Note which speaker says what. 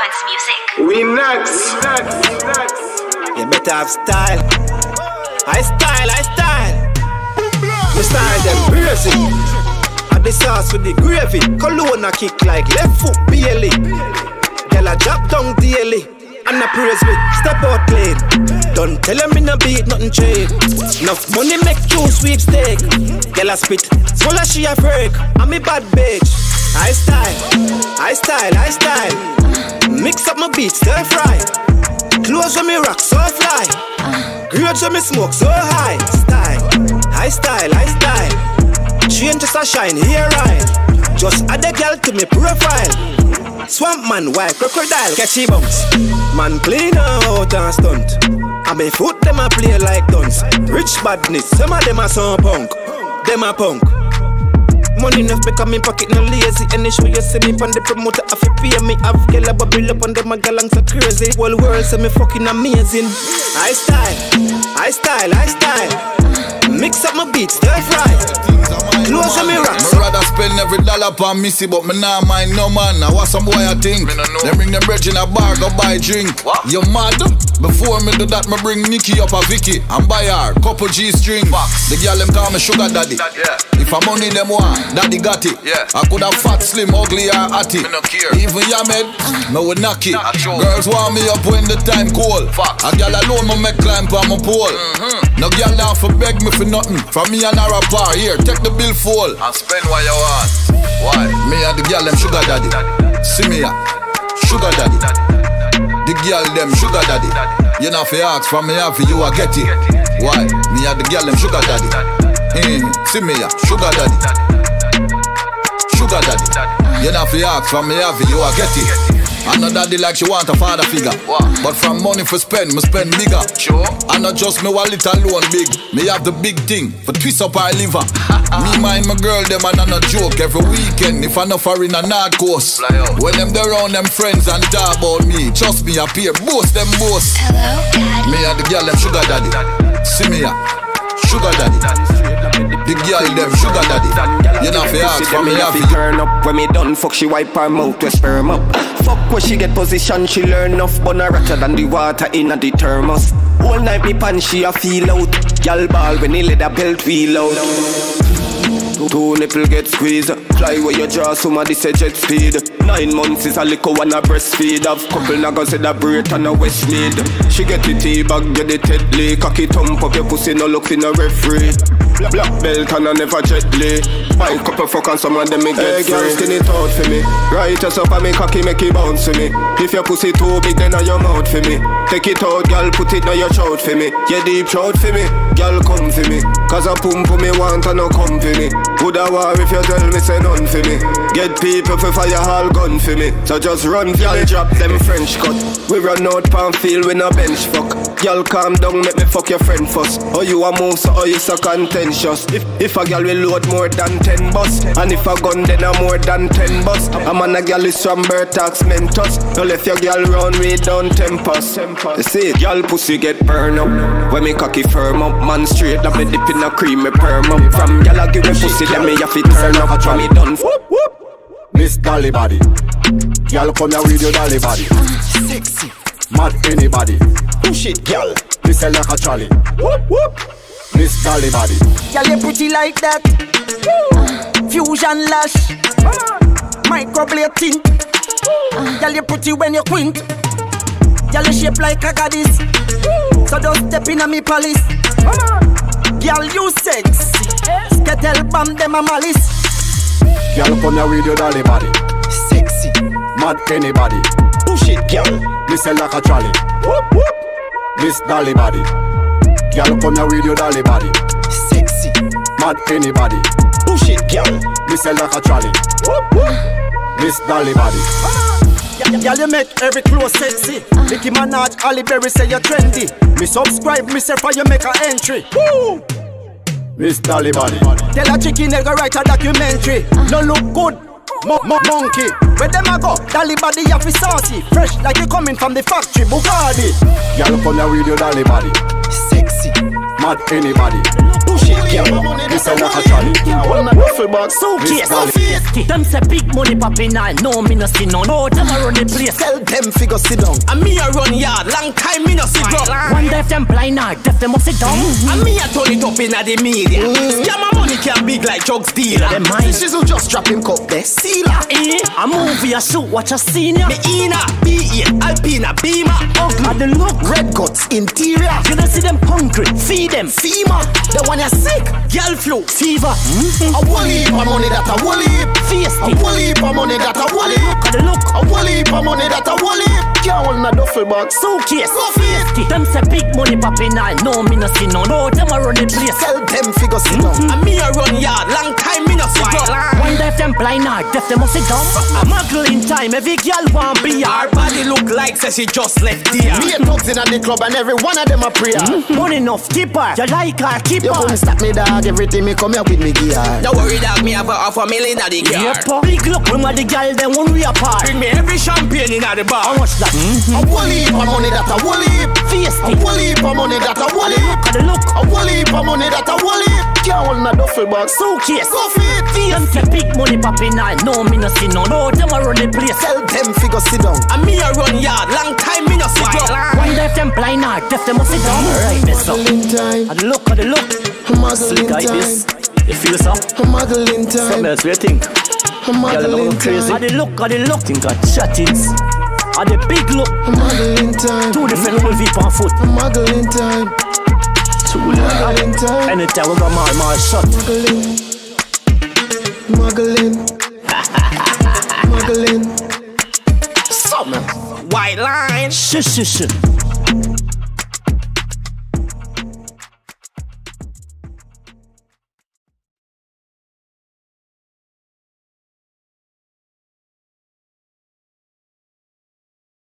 Speaker 1: Dance music.
Speaker 2: We next.
Speaker 3: You better have style. I style. My style them crazy. And the sauce with the gravy. Cologne a kick like left foot barely. Girl a drop down daily. And I praise me, step out clean. Don't tell them in a beat, nothing trade. Enough money make two sweepstake. Girl a spit, swallow she a freak. I'm a bad bitch. I style. Mix up my beats, stir fry. Clothes when me rock so fly. Grades when me smoke so high. I style. Chain just a shine, here right. Just add a girl to me profile. Swamp man, white crocodile, catchy bounce. Man clean out and stunt. And me foot them a play like guns. Rich badness, some of them a some punk. Them a punk. Money enough because me pocket no lazy. Any show you see me on the promoter, I fi pay me. Have girl a bubble up and them a galang so crazy. Whole world say me fucking amazing. I style. Mix up my beats, stir fry. Close on me rocks.
Speaker 4: Me rather spend every dollar on missy, but me nah mind no man. Now what some boy I think? Them bring them bridge in a bar, go buy drink. What? You mad? Before me do that, me bring Nikki up a Vicky and buy her couple G-string. The girl them call me sugar daddy. If I money them want, daddy got it. I could have fat, slim, ugly or atty. Even Yamed, me would knock it. Girls want me up when the time cold. A girl alone me make climb on my pole. No girl down for beg me for nothing. From me and her apart, here, take the bill full and spend what you want. Why? Me and the girl them sugar daddy. See me ya, sugar daddy. The girl them sugar daddy. You know fi ask from me for you I get it. Why? Me and the girl them sugar daddy. See me ya, sugar daddy. Sugar daddy. You know fi ask from me for you I get it. I know daddy like she want a father figure. But from money for spend, me spend bigger. Sure. I not just me wallet alone big. Me have the big thing for twist up our liver. Me mind my girl them and I not joke. Every weekend if I not foreign a North Coast. When them there around them friends and talk about me, trust me appear boast them boast. Hello, me and the girl them sugar daddy. See me ya, sugar daddy. The girl them sugar daddy. You know fi ask for me have it.
Speaker 3: Turn up when me done fuck she wipe her mouth to sperm up. Fuck when she get position she learn enough. But no ratter than the water in a the thermos. All night me pan she a feel out. Y'all ball when he let a belt wheel out. Two nipple get squeezed. Fly where you draw somebody say jet speed. 9 months is a liquor and a breastfeed. Have couple niggas in a Brit and a Westmead. She get the tea bag, get the Tetley. Cocky thump up your pussy, no look in a referee. Black belt and I never gently. Buy couple fuck and some of them me get free. Girl skin it out for me. Right us up and me cocky make it bounce for me. If your pussy too big then on your mouth for me. Take it out girl, put it on your throat for me. You deep throat for me, girl come for me. Cause a pump for me want and no come for me. Woulda war if you tell me say none for me. Get people for fire all gun for me. So just run for me. Drop them French cut. We run out pan field with no bench fuck. Girl calm down, make me fuck your friend first. Or you a move so or you so contentious. If a girl will load more than 10 bus. And if a gun then a more than 10 bus. A man a girl is from Bertax Mentos. No left your girl round me down tempers. You see it, girl pussy get burn up. When me cocky firm up, man straight up me dip in a cream me perm up. From girl I give me pussy then me have to turn up. From me done
Speaker 5: Miss Dollybody. Girl come here with your Dollybody.
Speaker 3: Sexy.
Speaker 5: Mad anybody.
Speaker 3: Push it girl.
Speaker 5: Miss a like a trolley. Miss Dollybody.
Speaker 6: Girl you pretty like that. Fusion lash. Microblading. Girl you pretty when you quint. Girl you shape like a goddess. So just step in a me palace. Girl you sexy. Skettle bomb them a malice.
Speaker 5: Girl come here with your Dollybody.
Speaker 3: Sexy.
Speaker 5: Mad anybody.
Speaker 3: Push it girl.
Speaker 5: Miss a like a trolley. Miss Dollybody. Girl come here with your Dollybody.
Speaker 3: Sexy.
Speaker 5: Mad anybody.
Speaker 3: Push it girl.
Speaker 5: Miss a like a trolley. Miss Dollybody.
Speaker 6: Girl you make every clothes sexy. Nicki Minaj, Halle Berry say you're trendy. Me subscribe, me say for you make a entry. Woo!
Speaker 5: Miss Dollybody.
Speaker 6: Tell a chicken they go write a documentary. No look good, monkey. Where them a go? Dollybody have is saucy. Fresh like you coming from the factory, Bugatti.
Speaker 5: Girl come here with your Dollybody.
Speaker 3: Sexy.
Speaker 5: Mad anybody.
Speaker 3: Push it
Speaker 5: This a walk a trolley. One a duffel bag.
Speaker 6: Suitcase. Them say big money popping on. No, me no see none. No, them a run the place.
Speaker 5: Tell them figure sit down.
Speaker 3: And me a run yard, long time me no sit down.
Speaker 6: One day if them blind hard, if them must sit down.
Speaker 3: And me a turn it up in the media. Scammer money can big like drugs dealer.
Speaker 6: Them mind.
Speaker 5: This is who just drop him cup there. Sealer.
Speaker 6: A movie, a shoot, watch a senior.
Speaker 3: Me Ina, B8, Alpina, Beamer.
Speaker 6: Ugly, the look.
Speaker 5: Red guts, interior.
Speaker 6: You don't see them hungry, feed them.
Speaker 5: FEMA, the one you sick.
Speaker 3: Girl flu,
Speaker 6: Fever.
Speaker 5: A whole heap of money that a whole heap.
Speaker 6: Face
Speaker 5: A whole heap of money that a whole heap.
Speaker 6: Look at the look.
Speaker 5: A whole heap of money that a whole heap. Can't hold in a duffel bag.
Speaker 6: Suitcase.
Speaker 5: Go face.
Speaker 6: Them say big money popping on. No, me no see none. No, them a run the place.
Speaker 5: Tell them figure sit down.
Speaker 3: and me a run yard, long time me no sit down.
Speaker 6: One day if them blind hard, if them must sit down. A muggle in time, every girl want be
Speaker 3: Her body look like say she just left there.
Speaker 5: Me and dogs in the club and every one of them a prayer.
Speaker 6: money enough, keep her. You like her, keep
Speaker 5: You
Speaker 6: her.
Speaker 5: couldn't stop me dog, everything me come here with me gear.
Speaker 3: Don't worry dog, me have a $500,000 at the car.
Speaker 6: Yep. Big look, we the girl, then when we apart.
Speaker 3: Bring me every champagne in at the bar.
Speaker 6: How much that?
Speaker 5: A whole heap of money that a whole heap.
Speaker 6: Face
Speaker 5: A whole heap of money that a whole heap.
Speaker 6: Look at the look.
Speaker 5: A whole heap of money that a whole heap. Can't hold in a duffel bag.
Speaker 6: Suitcase.
Speaker 5: Go feet.
Speaker 6: Them say big money popping on. No, me no see none. No, them a run the place.
Speaker 5: Tell them figure sit down.
Speaker 3: And me a run yard, long time me no sit down.
Speaker 6: One day if them blind hard, if them must sit down. Right, miss up.
Speaker 5: Muggling time.
Speaker 6: At the look, at the look.
Speaker 5: Muggling
Speaker 6: Like this.
Speaker 5: time.
Speaker 6: You feel so?
Speaker 5: Muggling
Speaker 6: Something
Speaker 5: time.
Speaker 6: else, what you think?
Speaker 5: Muggling
Speaker 6: Crazy.
Speaker 5: time.
Speaker 6: At the look, think of chattings. At the big look.
Speaker 5: Muggling time.
Speaker 6: Two different whole VIP on foot.
Speaker 5: Muggling time. Muggling time.
Speaker 6: Anytime we go mal shot.
Speaker 5: Muggling. Muggling. Muggling.
Speaker 6: Summa.
Speaker 3: White line.
Speaker 6: Shush.